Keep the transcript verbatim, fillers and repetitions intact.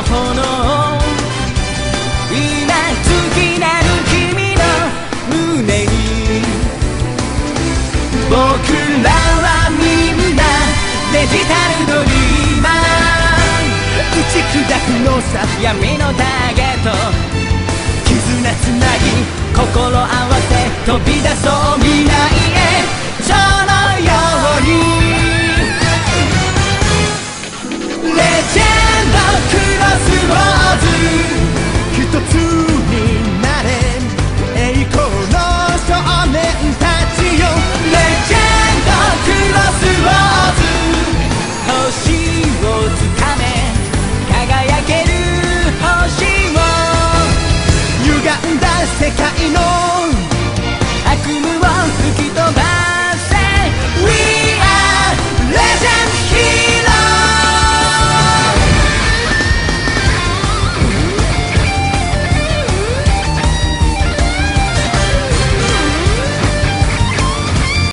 炎今突きなる君の胸に僕らはみんなデジタルドリーマー打ち砕くのさ闇のターゲット絆つなぎ心合わせ飛び出そう未来へそのように